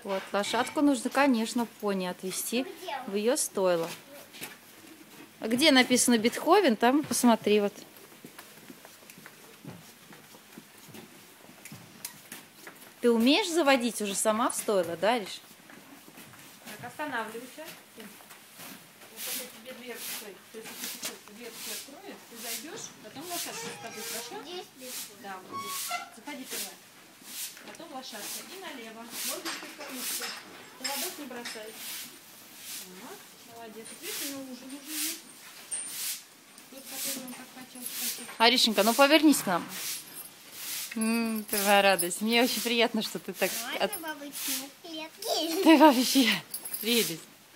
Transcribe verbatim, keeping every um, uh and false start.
Вот, лошадку нужно, конечно, пони отвезти в ее стойло. А где написано Бетховен, там посмотри вот. Ты умеешь заводить уже сама в стойло, да, Риш? Так, останавливайся. Вот это тебе дверцу, то есть если дверцу откроешь, ты зайдешь, потом лошадка с тобой, хорошо? Здесь бегу. Да, вот здесь. Заходи первая. Потом лошадка. И налево. Ноги только узкие. Поводок не бросай. Вот. Молодец. Видишь, у него уже уже есть. Тот, который он так хотел спросить. Аришенька, ну повернись к нам. М, твоя радость. Мне очень приятно, что ты так... Можно бабочку? Нет. Ты вообще прелесть.